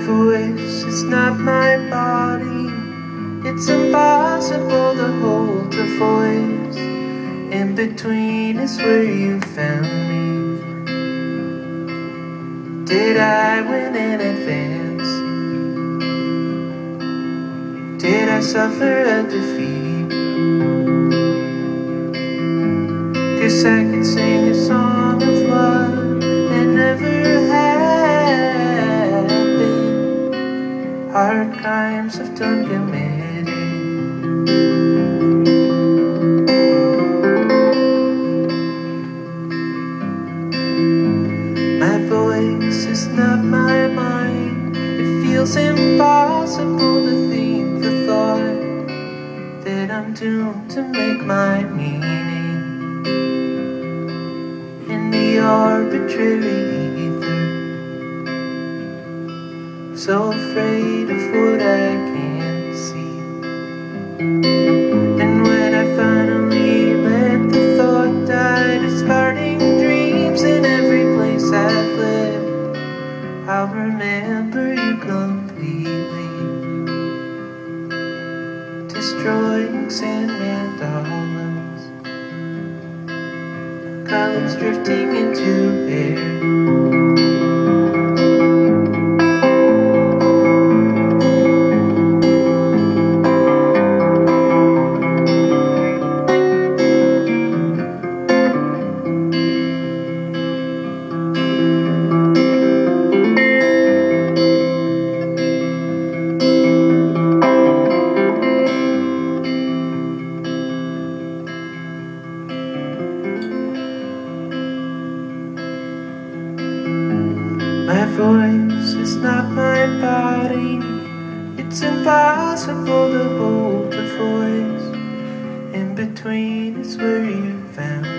voice is not my body. It's impossible to hold a voice. In between is where you found me. Did I win in advance? Did I suffer a defeat? 'Cause I could sing a song of love and never had been. Hard crimes have done committed. My voice is not my mind. It feels impossible to think the thought that I'm doomed to make my meaning in the arbitrary ether. So afraid of what I can't see. And when I finally let the thought die, discarding dreams in every place I've lived, I'll remember you completely. Destroying Sandman dollars, colors drifting into air. My voice is not my body. It's impossible to hold a voice. In between is where you found